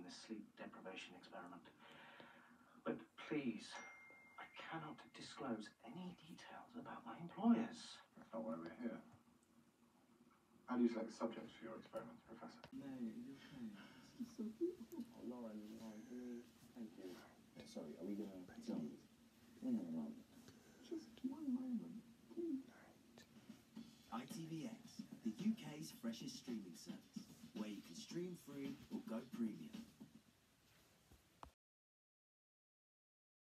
this sleep deprivation experiment. But please, I cannot disclose any details about my employers. That's not why we're here. How do you select subjects for your experiments, Professor? No, you're okay. This is so beautiful. Oh, Lauren, thank you. Sorry, are we going to please? No. Just one moment, please. ITVX, the UK's freshest streaming service, where you can stream